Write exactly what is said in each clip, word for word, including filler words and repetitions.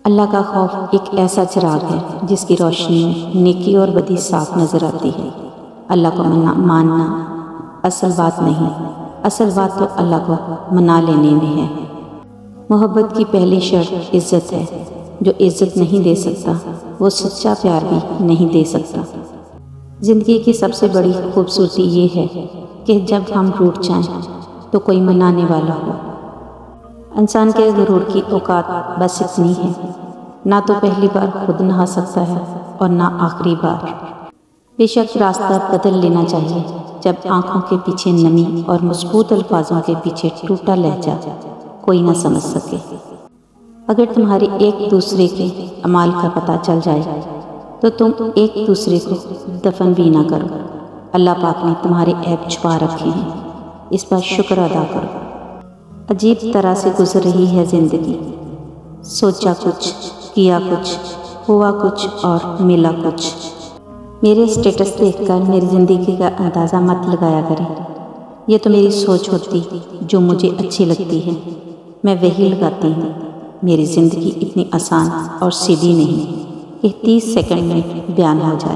اللہ کا خوف ایک ایسا چراغ ہے جس کی روشنی میں نیکی اور بدی صاف نظر آتی ہے۔ اللہ کو ماننا اصل بات نہیں، اصل بات تو اللہ کو منا لینے میں ہے۔ محبت کی پہلی شرط عزت ہے۔ جو عزت نہیں دے سکتا وہ سچا پیار بھی نہیں دے سکتا۔ زندگی کی سب سے بڑی خوبصورتی یہ ہے کہ جب ہم ٹوٹ جائیں تو کوئی منانے والا ہو۔ انسان کے غرور کی اوقات بس اتنی ہے، نہ تو پہلی بار خود نہا سکتا ہے اور نہ آخری بار۔ بے شک راستہ بدل لینا چاہیے جب آنکھوں کے پیچھے نمی اور مضبوط الفاظوں کے پیچھے ٹوٹا لہجہ کوئی نہ سمجھ سکے۔ اگر تمہارے ایک دوسرے کے اعمال کا پتہ چل جائے تو تم ایک دوسرے کو دفن بھی نہ کرو۔ اللہ پاک نے تمہارے عیب چھپا رکھے ہیں، اس پر شکر ادا کرو۔ عجیب طرح سے گزر رہی ہے زندگی، سوچا کچھ، کیا کچھ، ہوا کچھ اور ملا کچھ۔ میرے سٹیٹس دیکھ کر میری زندگی کا اندازہ مت لگایا کریں۔ یہ تو میری سوچ ہوتی جو مجھے اچھی لگتی ہے، میں وہی لگاتی ہوں۔ میری زندگی اتنی آسان اور سیدھی نہیں کہ تیس سیکنڈ میں بیان ہو جائے۔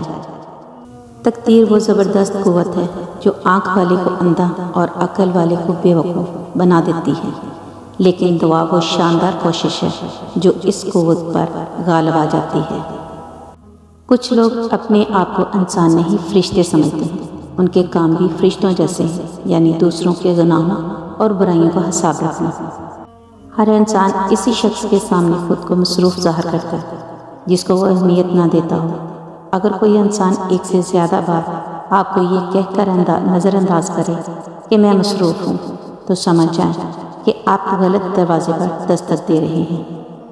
تقدیر وہ زبردست قوت ہے جو آنکھ والے کو اندھا اور عقل والے کو بے وقوف بنا دیتی ہے، لیکن دعا وہ شاندار کوشش ہے جو اس قوت پر غالب آ جاتی ہے۔ کچھ لوگ اپنے آپ کو انسان نہیں فرشتے سمجھتے ہیں۔ ان کے کام بھی فرشتوں جیسے ہیں، یعنی دوسروں کے گناہوں اور برائیوں کا حساب رکھنا۔ ہر انسان اسی شخص کے سامنے خود کو مصروف ظاہر کرتا ہے جس کو وہ اہمیت نہ دیتا ہو۔ اگر کوئی انسان ایک سے زیادہ بار آپ کو یہ کہہ کر نظر انداز کرے کہ میں مصروف ہوں تو سمجھ جائیں کہ آپ غلط دروازے پر دستک دے رہے ہیں۔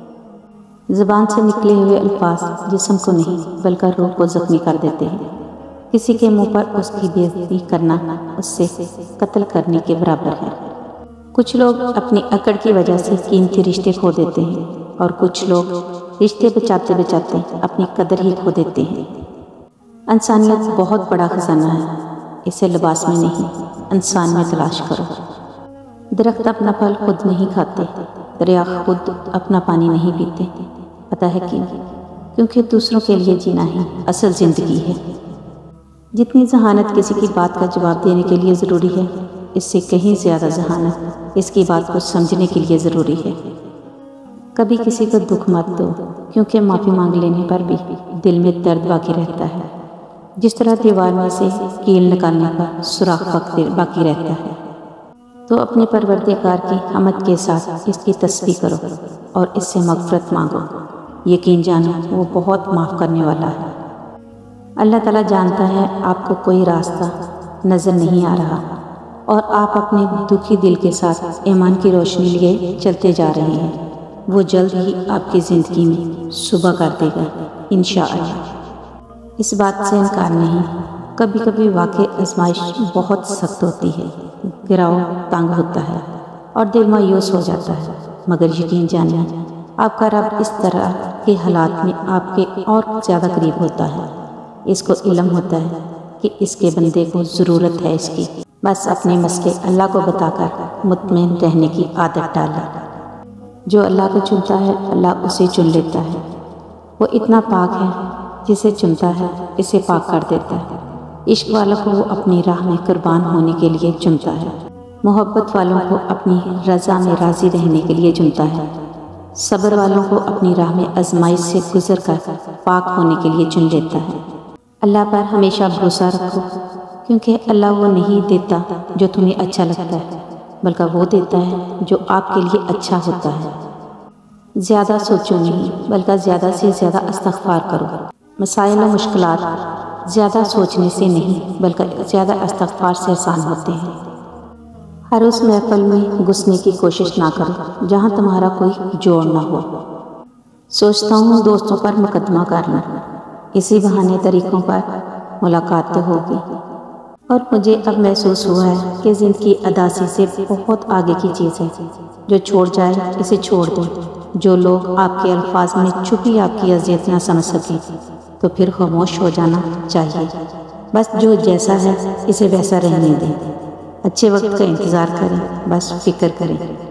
زبان سے نکلے ہوئے الفاظ جسم کو نہیں بلکہ روح کو زخمی کر دیتے ہیں۔ کسی کے منہ پر اس کی بے عزتی کرنا اس سے قتل کرنے کے برابر ہے۔ کچھ لوگ اپنی اکڑ کی وجہ سے قیمتی رشتے کھو دیتے ہیں اور کچھ لوگ رشتے بچاتے بچاتے اپنی قدر ہی کھو دیتے ہیں۔ انسانیت بہت بڑا خزانہ ہے، اسے لباس میں نہیں انسان میں تلاش کرو۔ درخت اپنا پھل خود نہیں کھاتے، دریا خود اپنا پانی نہیں پیتے۔ پتہ ہے کیوں؟ کیونکہ دوسروں کے لیے جینا ہی اصل زندگی ہے۔ جتنی ذہانت کسی کی بات کا جواب دینے کے لیے ضروری ہے، اس سے کہیں زیادہ ذہانت اس کی بات کو سمجھنے کے لیے ضروری ہے۔ کبھی کسی کو دکھ مت دو، کیونکہ معافی مانگ لینے پر بھی دل میں درد باقی رہتا ہے، جس طرح دیوار میں سے کیل نکالنے کا سوراخ باقی رہتا ہے۔ تو اپنے پروردگار کی حمد کے ساتھ اس کی تسبیح کرو اور اس سے مغفرت مانگو۔ یقین جانو وہ بہت معاف کرنے والا ہے۔ اللہ تعالیٰ جانتا ہے آپ کو کوئی راستہ نظر نہیں آ رہا اور آپ اپنے دکھی دل کے ساتھ ایمان کی روشنی لیے چلتے جا رہے ہیں۔ وہ جلد ہی آپ کی زندگی میں صبح کر دے گا انشاءاللہ۔ اس بات سے انکار نہیں، کبھی کبھی واقعی آزمائش بہت سخت ہوتی ہے، گراؤ تنگ ہوتا ہے اور دل مایوس ہو جاتا ہے، مگر یقین جانیں آپ کا رب اس طرح کے حالات میں آپ کے اور زیادہ قریب ہوتا ہے۔ اس کو علم ہوتا ہے کہ اس کے بندے کو ضرورت ہے اس کی، بس اپنے مسئلے اللہ کو بتا کر مطمئن رہنے کی عادت ڈالیں۔ جو اللہ کو چنتا ہے اللہ اسے چن لیتا ہے۔ وہ اتنا پاک ہے، جسے چنتا ہے اسے پاک کر دیتا ہے۔ عشق والوں کو وہ اپنی راہ میں قربان ہونے کے لیے چنتا ہے، محبت والوں کو اپنی رضا میں راضی رہنے کے لیے چنتا ہے، صبر والوں کو اپنی راہ میں آزمائش سے گزر کر پاک ہونے کے لیے چن لیتا ہے۔ اللہ پر ہمیشہ بھروسہ رکھو، کیونکہ اللہ وہ نہیں دیتا جو تمہیں اچھا لگتا ہے، بلکہ وہ دیتا ہے جو آپ کے لیے اچھا ہوتا ہے۔ زیادہ سوچو نہیں بلکہ زیادہ سے زیادہ استغفار کرو۔ مسائل و مشکلات زیادہ سوچنے سے نہیں بلکہ زیادہ استغفار سے آسان ہوتے ہیں۔ ہر اس محفل میں گھسنے کی کوشش نہ کرو جہاں تمہارا کوئی جوڑ نہ ہو۔ سوچتا ہوں دوستوں پر مقدمہ کرنا، اسی بہانے طریقوں پر ملاقات تو ہوگی، اور مجھے اب محسوس ہوا ہے کہ زندگی اداسی سے بہت آگے کی چیز ہے۔ جو چھوڑ جائے اسے چھوڑ دیں۔ جو لوگ آپ کے الفاظ میں چھپی آپ کی اذیت نہ سمجھ سکیں تو پھر خاموش ہو جانا چاہیے۔ بس جو جیسا ہے اسے ویسا رہنے دیں، اچھے وقت کا انتظار کریں، بس فکر کریں۔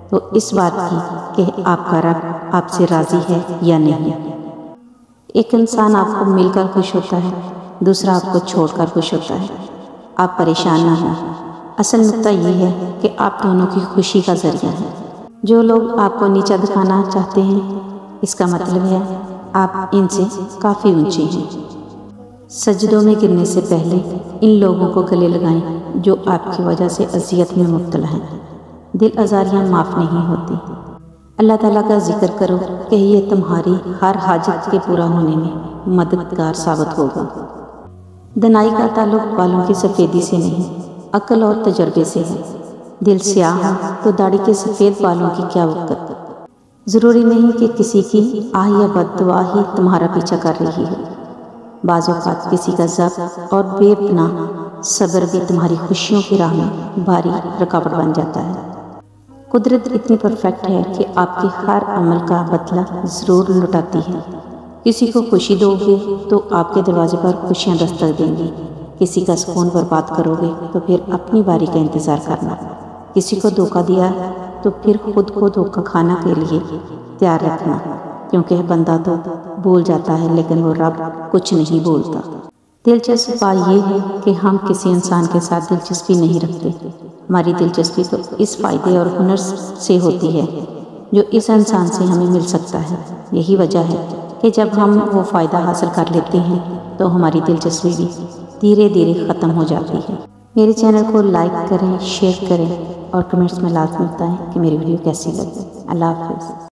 تو اس بات کی کہ آپ کا رب آپ سے راضی ہے یا نہیں۔ ایک انسان آپ کو مل کر خوش ہوتا ہے، دوسرا آپ کو چھوڑ کر خوش ہوتا ہے۔ آپ پریشان نہ ہوں، اصل نقطہ یہ ہے کہ آپ دونوں کی خوشی کا ذریعہ ہیں۔ جو لوگ آپ کو نیچا دکھانا چاہتے ہیں، اس کا مطلب ہے آپ ان سے کافی اونچے ہیں۔ سجدوں میں گرنے سے پہلے ان لوگوں کو گلے لگائیں جو آپ کی وجہ سے اذیت میں مبتلا ہیں۔ دل آزاریاں معاف نہیں ہوتی۔ اللہ تعالیٰ کا ذکر کرو کہ یہ تمہاری ہر حاجت کے پورا ہونے میں مددگار ثابت ہوگا۔ دنائی کا تعلق بالوں کی سفیدی سے نہیں، عقل اور تجربے سے ہے۔ دل سیاہ ہے تو داڑھی کے سفید بالوں کی کیا وقت۔ ضروری نہیں کہ کسی کی آہ یا بد دعا ہی تمہارا پیچھا کر رہی ہے۔ بعض اوقات کسی کا ضبط اور بے پناہ صبر بھی تمہاری خوشیوں کی راہ میں بھاری رکاوٹ بن جاتا ہے۔ قدرت اتنی پرفیکٹ ہے کہ آپ کے ہر عمل کا بدلہ ضرور لٹاتی ہے۔ کسی کو خوشی دو گے تو آپ کے دروازے پر خوشیاں دستک دیں گی۔ کسی کا سکون برباد کرو گے تو پھر اپنی باری کا انتظار کرنا۔ کسی کو دھوکہ دیا تو پھر خود کو دھوکہ کھانا کے لیے تیار رکھنا، کیونکہ بندہ تو بھول جاتا ہے لیکن وہ رب کچھ نہیں بھولتا۔ دلچسپ بات یہ ہے کہ ہم کسی انسان کے ساتھ دلچسپی نہیں رکھتے۔ ہماری دلچسپی تو اس فائدے اور ہنر سے ہوتی ہے جو اس انسان سے ہمیں مل سکتا ہے۔ یہی وجہ ہے کہ جب ہم وہ فائدہ حاصل کر لیتے ہیں تو ہماری دلچسپی بھی دھیرے دھیرے ختم ہو جاتی ہے۔ میرے چینل کو لائک کریں، شیئر کریں اور کمنٹس میں لازمی بتائیں کہ میری ویڈیو کیسی لگی۔ اللہ حافظ۔